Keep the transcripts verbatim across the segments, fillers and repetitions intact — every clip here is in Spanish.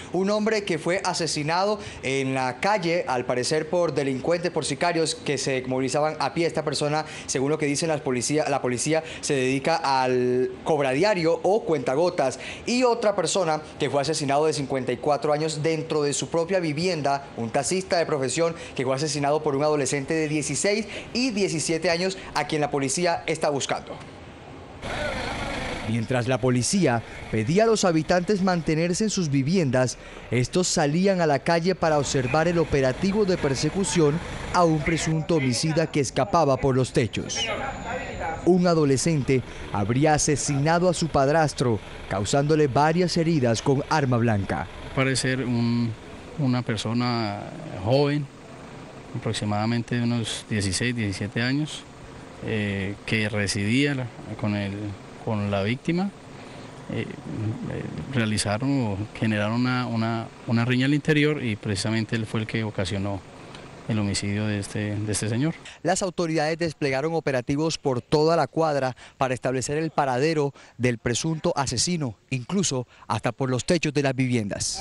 un hombre que fue asesinado en la calle, al parecer por delincuentes, por sicarios que se movilizaban a pie. Esta persona, según lo que dicen las policía, la policía, se dedica al cobradiario o cuentagotas. Y otra persona que fue asesinado de cincuenta y cuatro años dentro de su propia vivienda, un taxista de profesión que fue asesinado por un adolescente de dieciséis y diecisiete años a quien la policía está buscando. Mientras la policía pedía a los habitantes mantenerse en sus viviendas, estos salían a la calle para observar el operativo de persecución a un presunto homicida que escapaba por los techos. Un adolescente habría asesinado a su padrastro, causándole varias heridas con arma blanca. Parece un, una persona joven, aproximadamente de unos dieciséis, diecisiete años, eh, que residía con el con la víctima, eh, realizaron o generaron una, una, una riña al interior y precisamente él fue el que ocasionó el homicidio de este, de este señor. Las autoridades desplegaron operativos por toda la cuadra para establecer el paradero del presunto asesino, incluso hasta por los techos de las viviendas.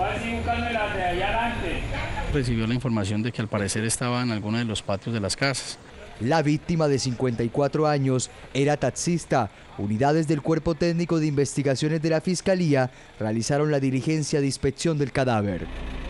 Recibió la información de que al parecer estaba en alguno de los patios de las casas. La víctima de cincuenta y cuatro años era taxista. Unidades del Cuerpo Técnico de Investigaciones de la Fiscalía realizaron la diligencia de inspección del cadáver.